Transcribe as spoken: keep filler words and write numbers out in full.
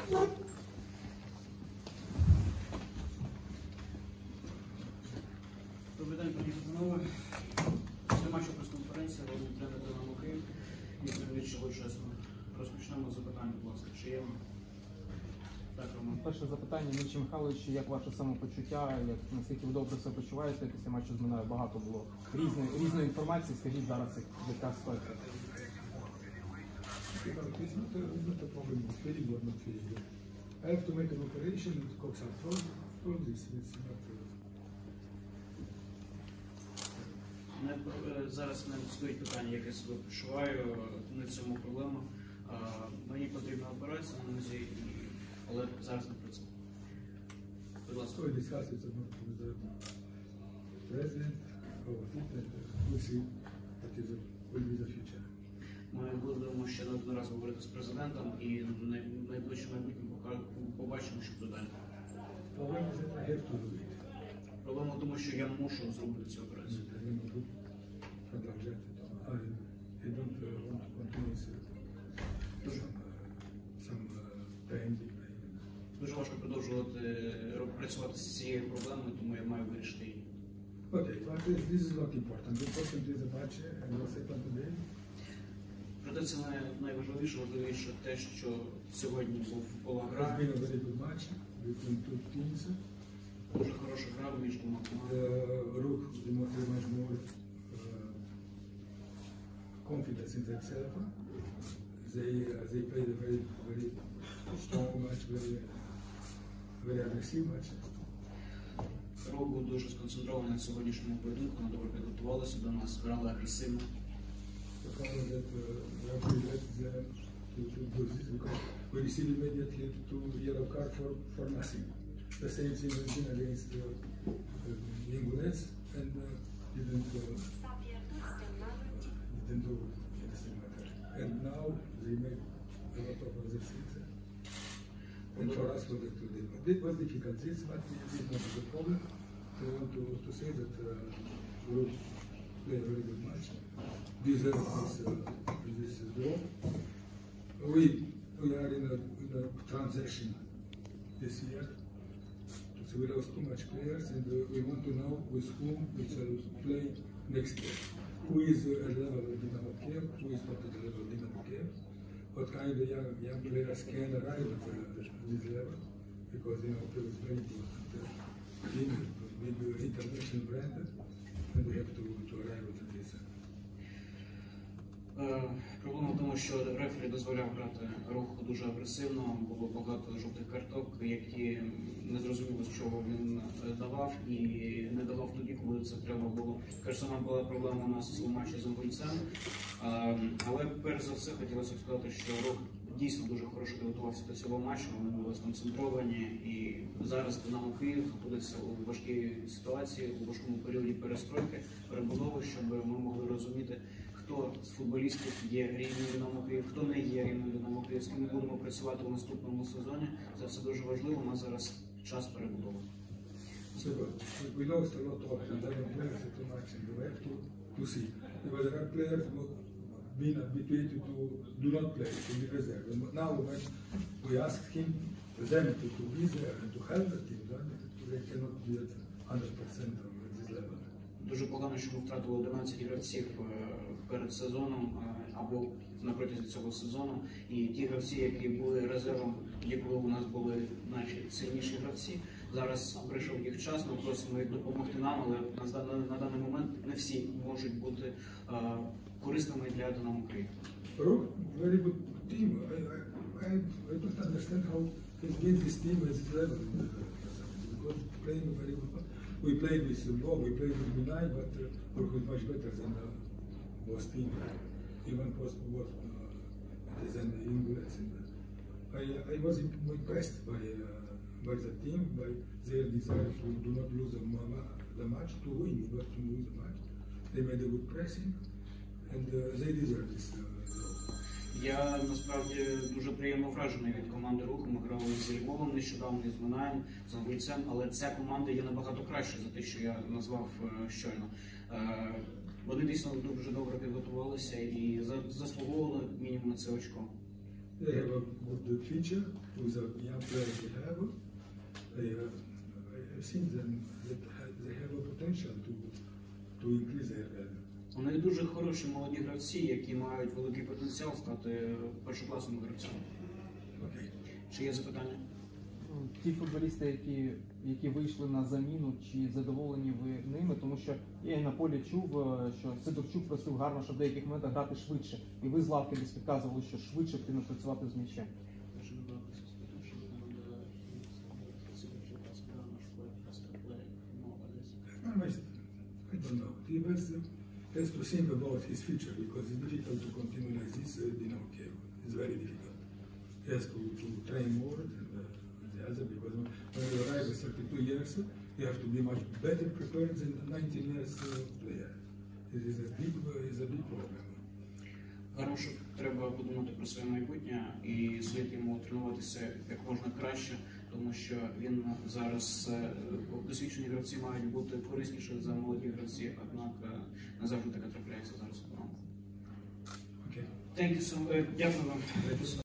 Добрий день, пані Панове. Після матчу прес-конференції головний тренер Динамо Київ Віктор Чолочесно. Розпочнемо з запитання, будь ласка. Чи є? Так, Роман. Перше запитання, Микола Михайлович, як ваше самопочуття, як, наскільки ви добре себе почуваєте, після матчу з Минаєю багато було різної, різної інформації, скажіть зараз, яка ситуація? I have to make an operation and cook some food. All this is not. Не, зараз не стоїть питання, як я себе почуваю, не в цьому проблема. А, мені потрібна операція на нозі, але зараз не про це. Будь ласка. So I discussed it with the president of it, and we'll see what is the, will be the future. Ми будемо ще неодноразово говорити з президентом і в найближчому майбутньому побачимо, що буде далі. Problem is that I have to do it. Проблема в тому, що я мушу зробити цю операцію. I don't do продовжати. I, I don't uh, want to continue some, uh, some uh, pain. Дуже важко продовжувати працювати з цією проблемою, тому я маю вирішити її. Okay, but this is not important. The important is the match and what's happened today. Проте це найважливіше, важливіше те, що сьогодні була It's гра. been a very good match between two teams. Дуже хороша гра між двома командами. The Ruch demonstrated much more uh, confidence in themselves. They uh, they played a very very strong match, very very aggressive match. Рух був дуже сконцентрований на сьогоднішньому поєдинку, вони добре підготувалися до нас, грали агресивно. The problem that uh, we have to let them to, to do this because we received immediately two yellow card for, for nothing. The same thing has been against uh, uh, Ingulets and uh, didn't uh, didn't do anything matter. And now they make a lot of other things. And for us, was it it was difficult. This, but it is not the problem. I want to, to say that uh, we played a very good match. Deserve this uh, this draw. We we are in a, in a transition this year. So we lost too much players, and uh, we want to know with whom we shall play next year. Who is uh, at the level of Dynamo Kiev? Who is not at the level of Dynamo Kiev? What kind of young young players can arrive at uh, this level? Because you know Kiev is very important uh, team, big uh, international brand, and we have to to arrive at this. Е, Проблема в тому, що рефері дозволяв грати Руху дуже агресивно, було багато жовтих карток, які не зрозуміло, з чого він давав і не давав тоді, коли це треба було. Каже, сама була проблема у нас у матчі з Ангольцем, але перш за все хотілося б сказати, що Рух дійсно дуже хорошо підготувався до цього матчу, вони були сконцентровані і зараз Динамо Київ знаходиться у важкій ситуації, у важкому періоді перестройки, перебудови, щоб ми могли розуміти, хто з футболістів є рівнем Динамо Київ, хто не є рівнем Динамо Київ, з ким ми будемо працювати у наступному сезоні. Це все дуже важливо, у нас зараз час перебудови. So we lost a lot of eleven players too much, and we have to, to see. Because there are players who have been habituated to do not play, to be reserve. And now when we ask him, them to, to be there and to help the team, then they cannot be at one hundred percent of this level. Дуже погано, що ми втратили одинадцять гравців перед сезоном або на протязі цього сезону. І ті гравці, які були резервом, тоді, коли у нас були найсильніші гравці, зараз прийшов їх час, ми просимо їх допомогти нам, але на, на даний момент не всі можуть бути а, корисними для Динамо Київ. Ruch, very good team. I, I, I don't understand how he gained this team at this level. Because playing very good. We played with Bob, we played with Minai, but uh, Ruch was much better than uh, was team. Even was was uh, than the Ingulets. I I was impressed by uh, by the team, by their desire to do not lose the, the match, to win, but to lose the match. They made a good pressing, and uh, they deserve this. Uh, Я насправді дуже приємно вражений від команди Руху. Ми грали з Львовом нещодавно, з Минаєм, з Ангольцем, але ця команда є набагато краще за те, що я назвав щойно. Вони дійсно дуже добре підготувалися і заслуговували мінімум на це очко. They have a good future with the young players they have. They have, I've seen them that ha- they have a potential to to increase their value. У них дуже хороші молоді гравці, які мають великий потенціал стати першокласними гравцями. Okay. Чи є запитання? Ті футболісти, які, які вийшли на заміну, чи задоволені ви ними, тому що я і на полі чув, е, що Сидорчук просив гарно, щоб в деяких моментах грати швидше. І ви з лавки десь підказували, що швидше потрібно працювати з м'ячем. I don't know. He has, has to think about his future because it's difficult to continue like this uh, in Kiev. It's very difficult. He has to, to train more than uh, the other because when you arrive at thirty-two years, you have to be much better prepared than a nineteen years uh, player. It is a big, uh, is a big problem. Гармошу треба подумати про своє майбутнє і слід йому тренуватися як можна краще, тому що він зараз е, досвідчені гравці мають бути корисніші за молоді гравці, однак е, не завжди таке трапляється зараз у команді. Okay. Thank you so much. Дякую вам.